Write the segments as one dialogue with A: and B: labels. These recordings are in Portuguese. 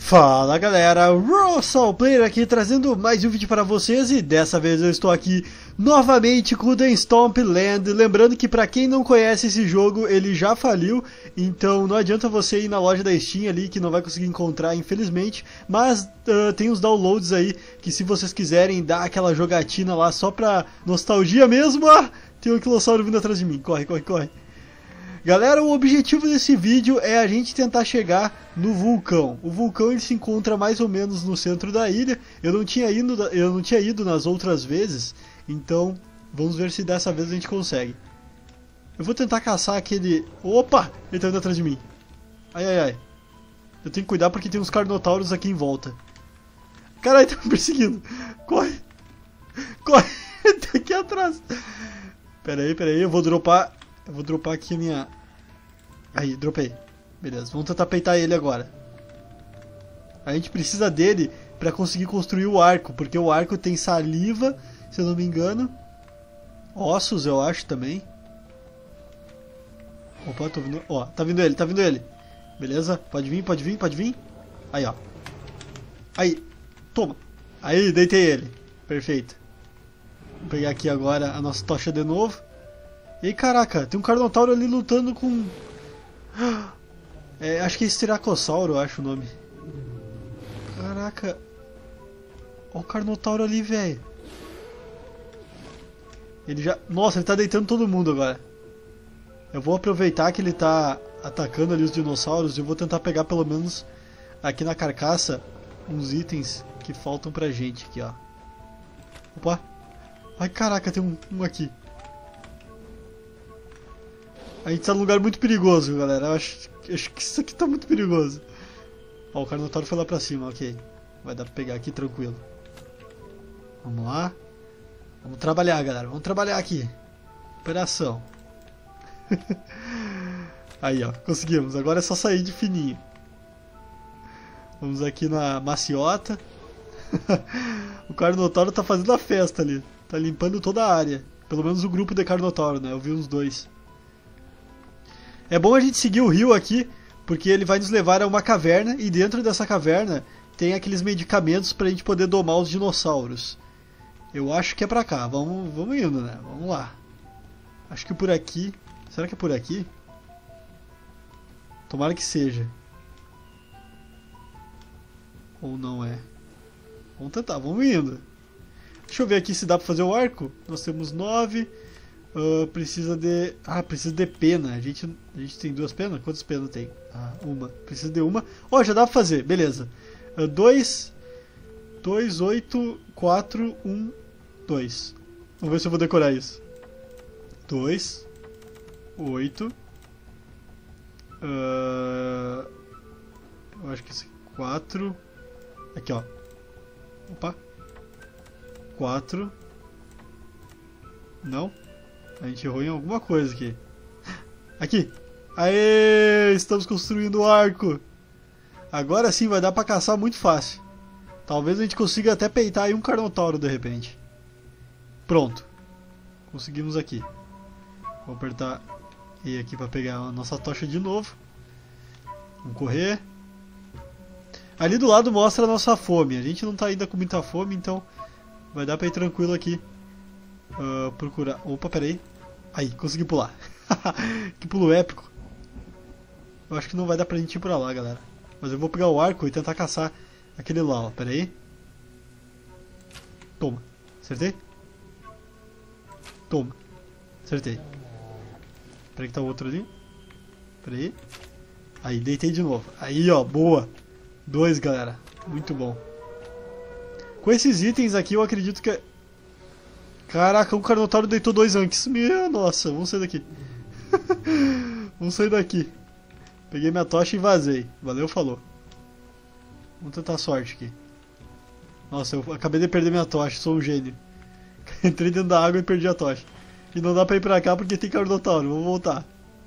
A: Fala galera, Russell Player aqui trazendo mais um vídeo para vocês e dessa vez eu estou aqui novamente com o The Stomp Land. Lembrando que para quem não conhece esse jogo, ele já faliu, então não adianta você ir na loja da Steam ali que não vai conseguir encontrar infelizmente, mas tem os downloads aí que se vocês quiserem dar aquela jogatina lá só pra nostalgia mesmo. Tem um Anquilossauro vindo atrás de mim, corre, corre, corre. Galera, o objetivo desse vídeo é a gente tentar chegar no vulcão. O vulcão ele se encontra mais ou menos no centro da ilha. Eu não tinha ido nas outras vezes, então vamos ver se dessa vez a gente consegue. Eu vou tentar caçar aquele... Opa! Ele tá vindo atrás de mim. Ai, ai, ai. Eu tenho que cuidar porque tem uns Carnotauros aqui em volta. Caralho, tá me perseguindo. Corre! Corre! Ele tá aqui atrás. Pera aí, eu vou dropar... Eu vou dropar aqui a minha... Aí, dropei. Beleza, vamos tentar peitar ele agora. A gente precisa dele pra conseguir construir o arco, porque o arco tem saliva, se eu não me engano. Ossos, eu acho, também. Opa, tô vindo... Ó, tá vindo ele. Beleza, pode vir. Aí, ó. Aí, toma. Aí, deitei ele. Perfeito. Vou pegar aqui agora a nossa tocha de novo. E caraca, tem um Carnotauro ali lutando com... acho que é Steracossauro, eu acho o nome. Caraca. Olha o Carnotauro ali, velho. Ele já... Nossa, ele tá deitando todo mundo agora. Eu vou aproveitar que ele tá atacando ali os dinossauros e eu vou tentar pegar pelo menos aqui na carcaça uns itens que faltam pra gente aqui, ó. Opa. Ai, caraca, tem um aqui. A gente tá num lugar muito perigoso, galera. Eu acho que isso aqui tá muito perigoso. Ó, o Carnotauro foi lá pra cima, ok. Vai dar pra pegar aqui tranquilo. Vamos lá. Vamos trabalhar, galera. Vamos trabalhar aqui. Operação. Aí, ó. Conseguimos. Agora é só sair de fininho. Vamos aqui na maciota. O Carnotauro tá fazendo a festa ali. Tá limpando toda a área. Pelo menos o grupo de Carnotauro, né? Eu vi uns dois. É bom a gente seguir o rio aqui, porque ele vai nos levar a uma caverna, e dentro dessa caverna tem aqueles medicamentos pra gente poder domar os dinossauros. Eu acho que é pra cá, vamos indo, né? Vamos lá. Acho que por aqui... Será que é por aqui? Tomara que seja. Ou não é? Vamos tentar, vamos indo. Deixa eu ver aqui se dá pra fazer o arco. Nós temos 9... precisa de pena. A gente tem 2 penas? Quantas penas tem? Uma. Precisa de uma. Ó, já dá pra fazer, beleza. 2, 8, 4, 1, 2. Vamos ver se eu vou decorar isso. 2, 8. Eu acho que esse 4. Aqui, ó. Opa. 4. Não. A gente errou em alguma coisa aqui. Aqui! Aê! Estamos construindo o arco! Agora sim vai dar pra caçar muito fácil. Talvez a gente consiga até peitar aí um Carnotauro de repente. Pronto. Conseguimos aqui. Vou apertar E aqui pra pegar a nossa tocha de novo. Vamos correr. Ali do lado mostra a nossa fome. A gente não tá ainda com muita fome, então vai dar pra ir tranquilo aqui. Procurar... Opa, peraí. Aí, consegui pular. Que pulo épico. Eu acho que não vai dar pra gente ir pra lá, galera. Mas eu vou pegar o arco e tentar caçar aquele lá, ó. Peraí. Toma. Acertei? Toma. Acertei. Peraí que tá o outro ali. Peraí. Aí, deitei de novo. Aí, ó. Boa. 2, galera. Muito bom. Com esses itens aqui, eu acredito que... Caraca, o Carnotauro deitou 2 Anques. Minha nossa, vamos sair daqui. Vamos sair daqui. Peguei minha tocha e vazei. Valeu, falou. Vamos tentar a sorte aqui. Nossa, eu acabei de perder minha tocha, sou um gênio. Entrei dentro da água e perdi a tocha. E não dá pra ir pra cá porque tem Carnotauro, vou voltar.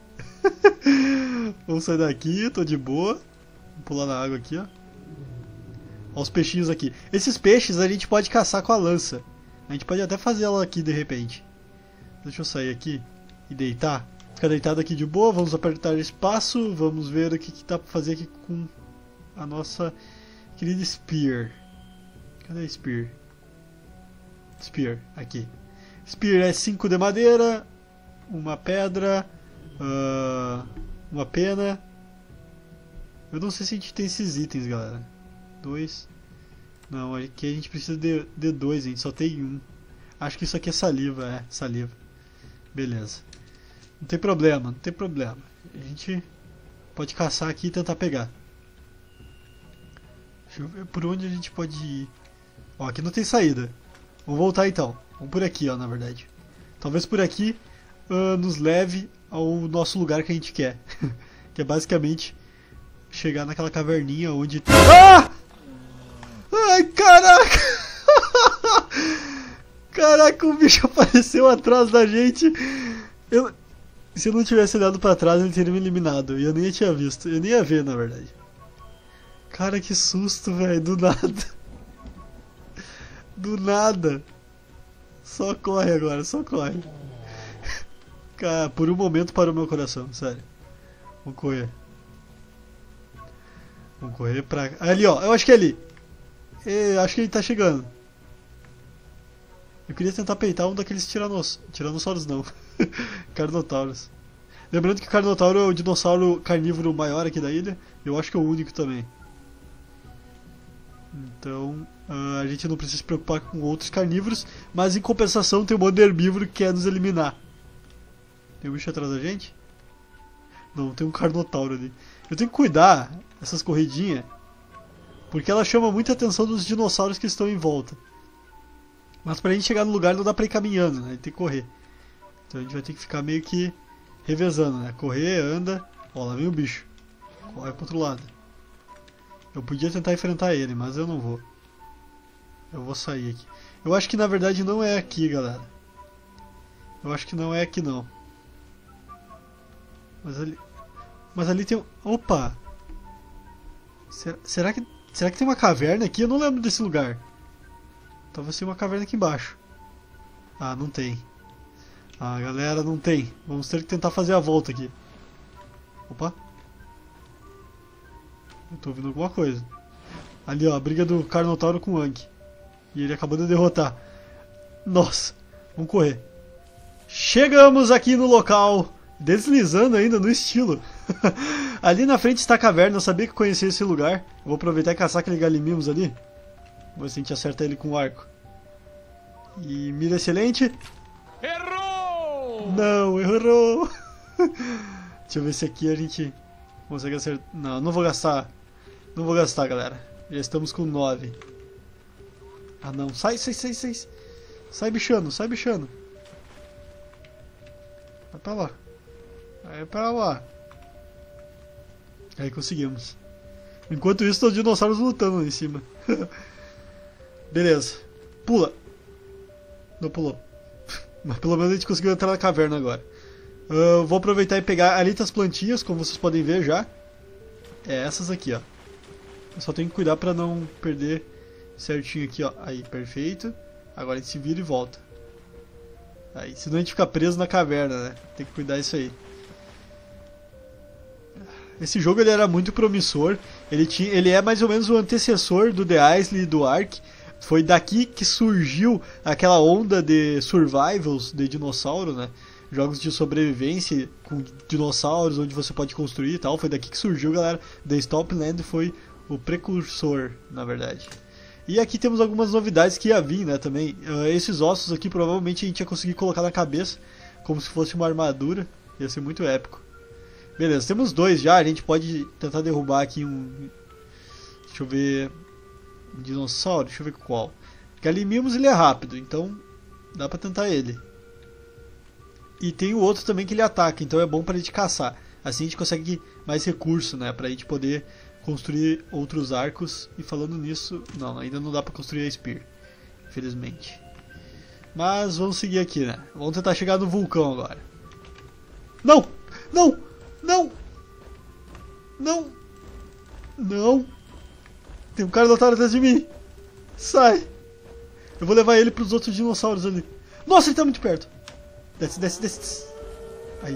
A: Vamos sair daqui, tô de boa. Vou pular na água aqui, ó. Olha os peixinhos aqui. Esses peixes a gente pode caçar com a lança. A gente pode até fazer ela aqui de repente. Deixa eu sair aqui e deitar. Ficar deitado aqui de boa. Vamos apertar espaço. Vamos ver o que dá pra fazer aqui com a nossa Querido Spear. Cadê Spear? Spear, aqui. Spear é 5 de madeira, uma pedra, uma pena. Eu não sei se a gente tem esses itens, galera. 2. Não, aqui a gente precisa de 2, a gente só tem 1. Acho que isso aqui é saliva, saliva. Beleza. Não tem problema, não tem problema. A gente pode caçar aqui e tentar pegar. Deixa eu ver por onde a gente pode ir. Ó, aqui não tem saída. Vamos voltar então. Vamos por aqui, ó, na verdade. Talvez por aqui nos leve ao nosso lugar que a gente quer. Que é basicamente chegar naquela caverninha onde tem... Ah! Ai, caraca! Caraca, o bicho apareceu atrás da gente. Se eu não tivesse olhado pra trás, ele teria me eliminado. E eu nem tinha visto. Eu nem ia ver, na verdade. Cara, que susto, velho. Do nada. Do nada. Só corre agora, só corre. Cara, por um momento parou meu coração, sério. Vamos correr. Vamos correr pra... Ali, ó. Eu acho que é ali. Acho que ele tá chegando. Eu queria tentar peitar um daqueles tiranossauros não. Carnotauros. Lembrando que o Carnotauro é o dinossauro carnívoro maior aqui da ilha. Eu acho que é o único também. Então a gente não precisa se preocupar com outros carnívoros. Mas em compensação tem um monte de herbívoro que quer nos eliminar. Tem um bicho atrás da gente? Não, tem um Carnotauro ali. Eu tenho que cuidar dessas corridinhas, porque ela chama muita atenção dos dinossauros que estão em volta. Mas pra gente chegar no lugar não dá pra ir caminhando, né? A gente tem que correr. Então a gente vai ter que ficar meio que revezando, né? Correr, anda. Ó, lá vem o bicho. Corre pro outro lado. Eu podia tentar enfrentar ele, mas eu não vou. Eu vou sair aqui. Eu acho que na verdade não é aqui, galera. Eu acho que não é aqui não. Mas ali tem... Opa! Será que tem uma caverna aqui? Eu não lembro desse lugar. Talvez tenha uma caverna aqui embaixo. Ah, não tem. Ah, galera, não tem. Vamos ter que tentar fazer a volta aqui. Opa. Eu tô ouvindo alguma coisa. Ali, ó, a briga do Carnotauro com o Anki. E ele acabou de derrotar. Nossa, vamos correr. Chegamos aqui no local. Deslizando ainda no estilo. Ali na frente está a caverna. Eu sabia que conhecia esse lugar. Eu vou aproveitar e caçar aquele Galimimos ali. Vamos ver se a gente acerta ele com o arco. E mira excelente.
B: Errou!
A: Não, errou. Deixa eu ver se aqui a gente consegue acertar. Não, não vou gastar. Não vou gastar, galera. Já estamos com 9. Ah, não. Sai. Sai, bichano, sai, bichano. Vai pra lá. Vai pra lá. Aí conseguimos. Enquanto isso, estão os dinossauros lutando lá em cima. Beleza. Pula. Não pulou. Mas pelo menos a gente conseguiu entrar na caverna agora. Vou aproveitar e pegar ali as plantinhas, como vocês podem ver já. É essas aqui, ó. Eu só tenho que cuidar pra não perder certinho aqui, ó. Aí, perfeito. Agora a gente se vira e volta. Aí, senão a gente fica preso na caverna, né? Tem que cuidar disso aí. Esse jogo ele era muito promissor. Ele é mais ou menos o antecessor do The Isle e do Ark. Foi daqui que surgiu aquela onda de survivals de dinossauro, né? Jogos de sobrevivência com dinossauros, onde você pode construir e tal. Foi daqui que surgiu, galera. The Stompland foi o precursor, na verdade. E aqui temos algumas novidades que ia vir, né, também. Esses ossos aqui provavelmente a gente ia conseguir colocar na cabeça, como se fosse uma armadura. Ia ser muito épico. Beleza, temos 2 já. A gente pode tentar derrubar aqui um... Deixa eu ver... Um dinossauro, deixa eu ver qual. Galimimos ele é rápido, então dá pra tentar ele. E tem o outro também que ele ataca, então é bom pra gente caçar. Assim a gente consegue mais recurso, né, pra gente poder construir outros arcos. E falando nisso, não, ainda não dá pra construir a Spear, infelizmente. Mas vamos seguir aqui, né. Vamos tentar chegar no vulcão agora. Não! Não! Não! Não! Não! Tem um Carnotauro atrás de mim! Sai! Eu vou levar ele pros outros dinossauros ali. Nossa, ele tá muito perto! Desce. Aí.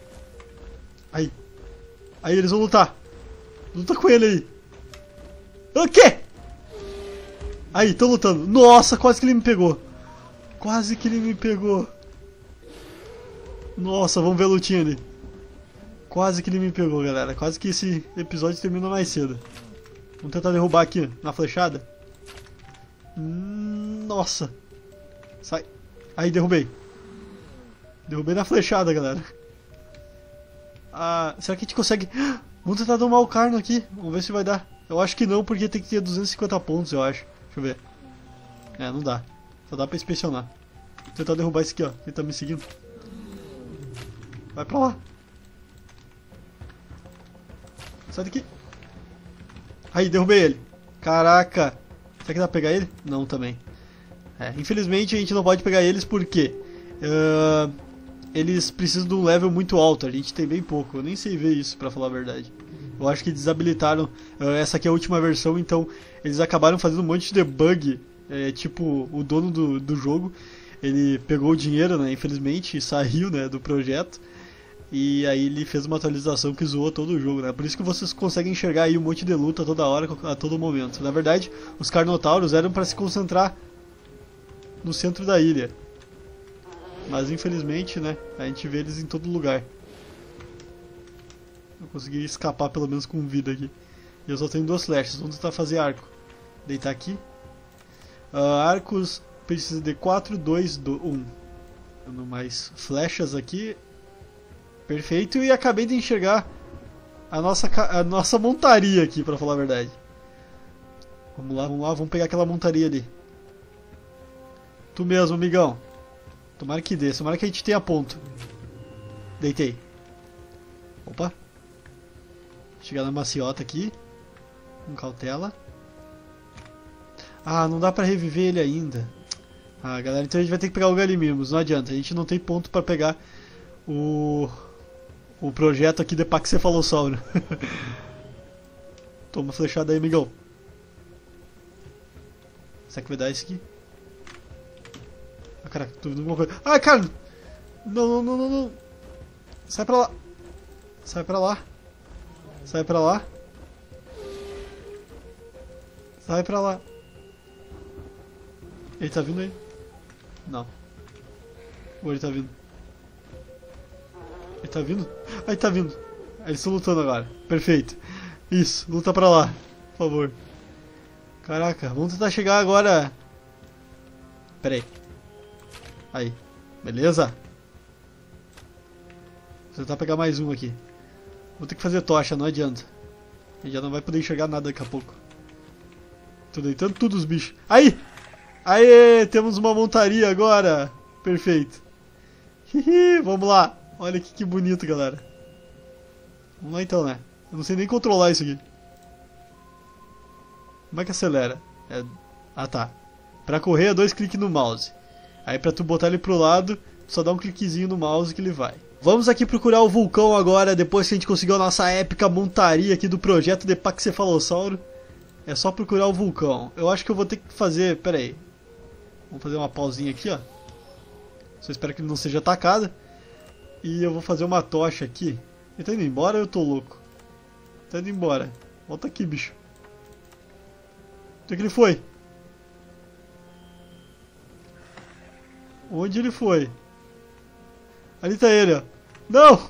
A: Aí. Aí eles vão lutar. Luta com ele aí. O quê? Aí, tô lutando. Nossa, quase que ele me pegou. Quase que ele me pegou. Nossa, vamos ver a lutinha ali. Quase que ele me pegou, galera. Quase que esse episódio termina mais cedo. Vamos tentar derrubar aqui, na flechada. Nossa. Sai. Aí, derrubei. Derrubei na flechada, galera. Ah, será que a gente consegue... Vamos tentar domar o Carno aqui. Vamos ver se vai dar. Eu acho que não, porque tem que ter 250 pontos, eu acho. Deixa eu ver. É, não dá. Só dá pra inspecionar. Vou tentar derrubar esse aqui, ó. Ele tá me seguindo. Vai pra lá. Sai daqui. Aí, derrubei ele. Caraca. Será que dá pra pegar ele? Não, também. É, infelizmente a gente não pode pegar eles porque... eles precisam de um level muito alto. A gente tem bem pouco. Eu nem sei ver isso, pra falar a verdade. Eu acho que desabilitaram. Essa aqui é a última versão, então eles acabaram fazendo um monte de debug. Tipo, o dono do jogo, ele pegou o dinheiro, né, infelizmente, e saiu, né, do projeto. E aí ele fez uma atualização que zoou todo o jogo, né? Por isso que vocês conseguem enxergar aí um monte de luta toda hora, a todo momento. Na verdade, os Carnotauros eram para se concentrar no centro da ilha. Mas infelizmente, né, a gente vê eles em todo lugar. Eu consegui escapar pelo menos com vida aqui. E eu só tenho 2 flechas, vamos tentar fazer arco. Deitar aqui. Arcos precisa de 4, 2, 1. Dando mais flechas aqui. Perfeito, e acabei de enxergar a nossa montaria aqui, pra falar a verdade. Vamos lá, vamos pegar aquela montaria ali. Tu mesmo, amigão. Tomara que dê, tomara que a gente tenha ponto. Deitei. Opa. Chegar na maciota aqui. Com cautela. Ah, não dá pra reviver ele ainda. Ah, galera, então a gente vai ter que pegar o Gallimimus, não adianta. A gente não tem ponto pra pegar o projeto aqui de Paxcephalossauro. Toma flechada aí, amigão. Será que vai dar esse aqui? Ah, caraca, tô vendo alguma coisa. Ah, cara! Não, não, não, não. Sai pra lá. Sai pra lá. Sai pra lá. Sai pra lá. Ele tá vindo aí? Não. Ou ele tá vindo? Ele tá vindo? Ah, ele tá vindo. Eles estão lutando agora. Perfeito. Isso, luta pra lá. Por favor. Caraca, vamos tentar chegar agora. Pera aí. Aí. Beleza? Vou tentar pegar mais um aqui. Vou ter que fazer tocha, não adianta. A gente já não vai poder enxergar nada daqui a pouco. Tô deitando tudo os bichos. Aí! Aê! Temos uma montaria agora! Perfeito. Hihi, vamos lá. Olha que bonito, galera. Vamos lá então, né? Eu não sei nem controlar isso aqui. Como é que acelera? Ah, tá. Pra correr é 2 cliques no mouse. Aí pra tu botar ele pro lado, só dá um cliquezinho no mouse que ele vai. Vamos aqui procurar o vulcão agora, depois que a gente conseguiu a nossa épica montaria aqui do projeto de Paxcephalossauro. É só procurar o vulcão. Eu acho que eu vou ter que fazer... Pera aí. Vamos fazer uma pausinha aqui, ó. Só espero que ele não seja atacado. E eu vou fazer uma tocha aqui. Ele tá indo embora ou eu tô louco? Tá indo embora. Volta aqui, bicho. Onde é que ele foi? Onde ele foi? Ali tá ele, ó. Não!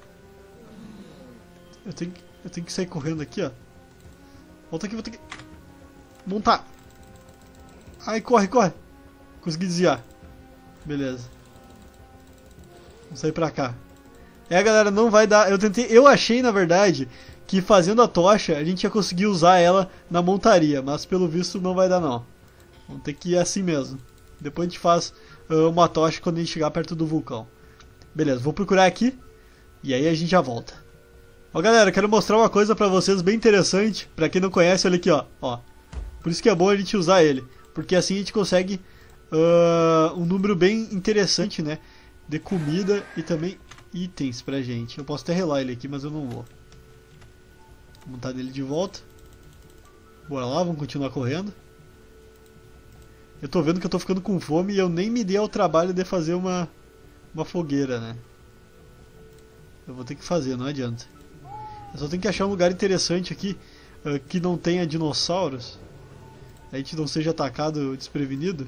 A: Eu tenho que sair correndo aqui, ó. Volta aqui, volta aqui. Montar. Ai, corre, corre. Consegui desviar. Beleza. Vamos sair pra cá. Galera, não vai dar. Eu achei, na verdade, que fazendo a tocha a gente ia conseguir usar ela na montaria, mas pelo visto não vai dar não. Vamos ter que ir assim mesmo. Depois a gente faz uma tocha quando a gente chegar perto do vulcão. Beleza, vou procurar aqui e aí a gente já volta. Ó, galera, quero mostrar uma coisa pra vocês bem interessante. Pra quem não conhece, olha aqui, ó. Por isso que é bom a gente usar ele, porque assim a gente consegue um número bem interessante, né, de comida e também itens pra gente. Eu posso até relar ele aqui, mas eu não vou. Vou montar ele de volta. Bora lá, vamos continuar correndo. Eu tô vendo que eu tô ficando com fome e eu nem me dei ao trabalho de fazer uma fogueira, né. Eu vou ter que fazer, não adianta. Eu só tenho que achar um lugar interessante aqui que não tenha dinossauros, a gente não seja atacado desprevenido.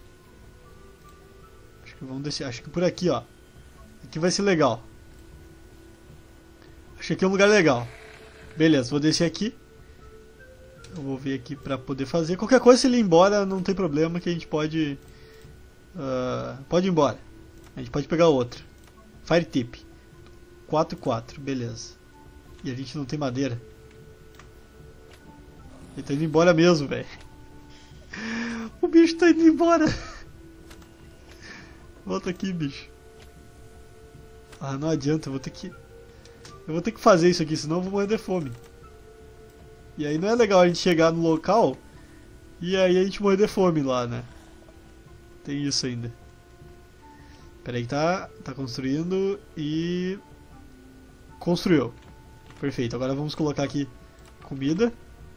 A: Acho que vamos descer, acho que por aqui, ó. Aqui vai ser legal. Acho que aqui é um lugar legal. Beleza, vou descer aqui. Eu vou vir aqui pra poder fazer. Qualquer coisa, se ele ir embora, não tem problema, que a gente pode... pode ir embora. A gente pode pegar outro. Fire tip. 4, beleza. E a gente não tem madeira. Ele tá indo embora mesmo, velho. O bicho tá indo embora. Volta aqui, bicho. Ah, não adianta, eu vou ter que fazer isso aqui, senão eu vou morrer de fome. E aí não é legal a gente chegar no local e aí a gente morrer de fome lá, né? Tem isso ainda. Pera aí que tá construindo e... construiu. Perfeito, agora vamos colocar aqui comida.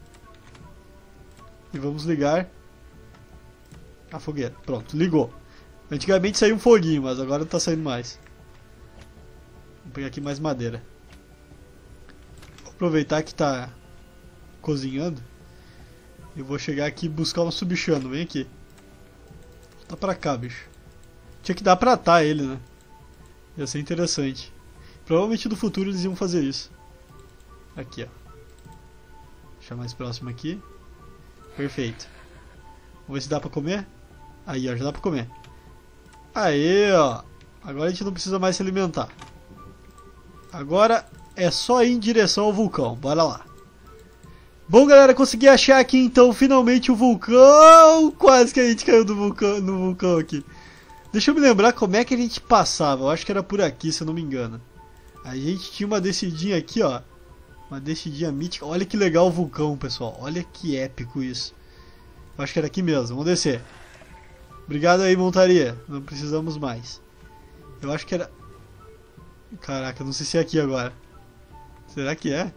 A: E vamos ligar a fogueira. Pronto, ligou. Antigamente saía um foguinho, mas agora não tá saindo mais. Vou pegar aqui mais madeira. Vou aproveitar que tá cozinhando. Eu vou chegar aqui e buscar um subchano. Vem aqui. Tá pra cá, bicho. Tinha que dar pra atar ele, né? Ia ser interessante. Provavelmente no futuro eles iam fazer isso. Aqui, ó. Deixar mais próximo aqui. Perfeito. Vamos ver se dá pra comer. Aí, ó, já dá pra comer. Aê, ó. Agora a gente não precisa mais se alimentar. Agora é só ir em direção ao vulcão. Bora lá. Bom, galera, consegui achar aqui então finalmente o vulcão. Quase que a gente caiu no vulcão aqui. Deixa eu me lembrar como é que a gente passava. Eu acho que era por aqui, se eu não me engano. A gente tinha uma descidinha aqui, ó. Uma descidinha mítica. Olha que legal o vulcão, pessoal. Olha que épico isso. Eu acho que era aqui mesmo. Vamos descer. Obrigado aí, montaria. Não precisamos mais. Eu acho que era... Caraca, não sei se é aqui agora. Será que é?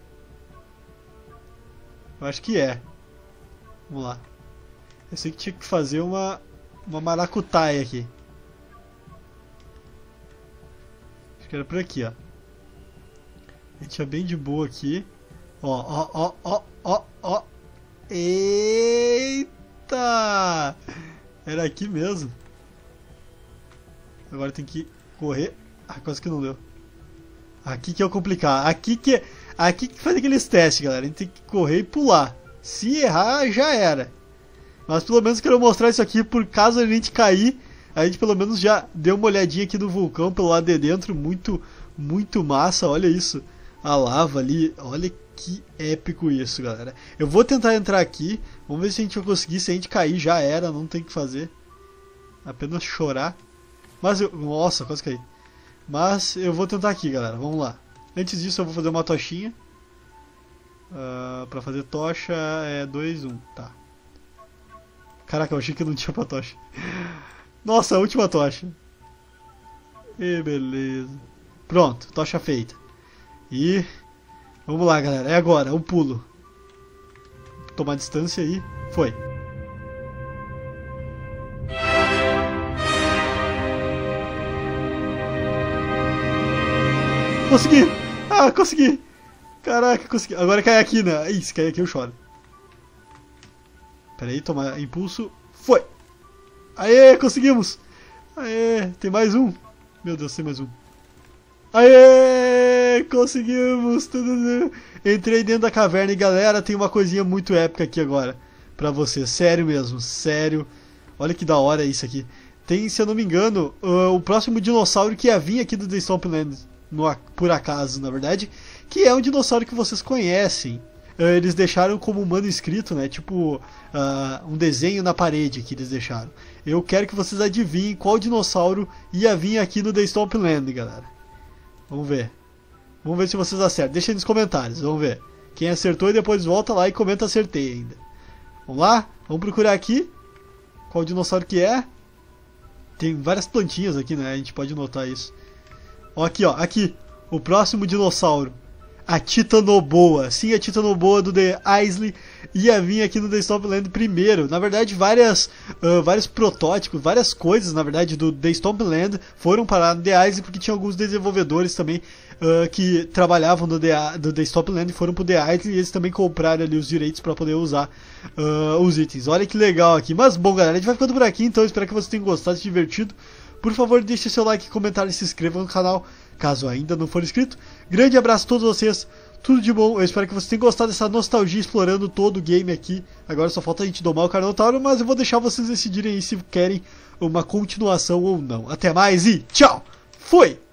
A: Eu acho que é. Vamos lá. Eu sei que tinha que fazer uma maracutaia aqui. Acho que era por aqui, ó. A gente é bem de boa aqui. Ó. Eita! Era aqui mesmo. Agora tem que correr. Ah, quase que não deu. Aqui que é o complicado. Aqui que faz aqueles testes, galera. A gente tem que correr e pular. Se errar, já era. Mas pelo menos quero mostrar isso aqui por caso a gente cair. A gente pelo menos já deu uma olhadinha aqui no vulcão pelo lado de dentro. Muito massa. Olha isso. A lava ali. Olha que épico isso, galera. Eu vou tentar entrar aqui. Vamos ver se a gente vai conseguir. Se a gente cair, já era. Não tem o que fazer. Apenas chorar. Mas eu... Nossa, quase caí. Mas eu vou tentar aqui, galera. Vamos lá. Antes disso eu vou fazer uma tochinha. Pra fazer tocha é 2, 1. Tá. Caraca, eu achei que não tinha pra tocha. Nossa, a última tocha. E beleza. Pronto, tocha feita. E... Vamos lá, galera. É agora, o pulo. Tomar distância aí. Foi. Consegui! Ah, consegui! Caraca, consegui. Agora cai aqui, né? Ih, se cair aqui eu choro. Pera aí, tomar impulso. Foi! Aê, conseguimos! Aê, tem mais um. Meu Deus, tem mais um. Aê, conseguimos! Entrei dentro da caverna e galera, tem uma coisinha muito épica aqui agora. Pra você, sério mesmo, sério. Olha que da hora isso aqui. Tem, se eu não me engano, o próximo dinossauro que ia vir aqui do The Stompland. Por acaso, na verdade, que é um dinossauro que vocês conhecem. Eles deixaram como manuscrito, né? Tipo, um desenho na parede que eles deixaram. Eu quero que vocês adivinhem qual dinossauro ia vir aqui no The Stompland, galera. Vamos ver. Vamos ver se vocês acertam. Deixa aí nos comentários, vamos ver. Quem acertou e depois volta lá e comenta acertei ainda. Vamos lá? Vamos procurar aqui. Qual dinossauro que é? Tem várias plantinhas aqui, né? A gente pode notar isso. Ó, aqui, o próximo dinossauro, a Titanoboa. Sim, a Titanoboa do The Isley ia vir aqui no The Stompland primeiro. Na verdade, vários protótipos, várias coisas, na verdade, do The Stompland foram parar no The Isley porque tinha alguns desenvolvedores também que trabalhavam do The Stopland e foram pro The Idle, e eles também compraram ali os direitos para poder usar os itens. Olha que legal aqui. Mas bom, galera, a gente vai ficando por aqui, então espero que vocês tenham gostado, se divertido. Por favor, deixe seu like, comentário e se inscreva no canal, caso ainda não for inscrito. Grande abraço a todos vocês, tudo de bom. Eu espero que vocês tenham gostado dessa nostalgia explorando todo o game aqui. Agora só falta a gente domar o Carnotauro, mas eu vou deixar vocês decidirem aí se querem uma continuação ou não. Até mais e tchau! Fui!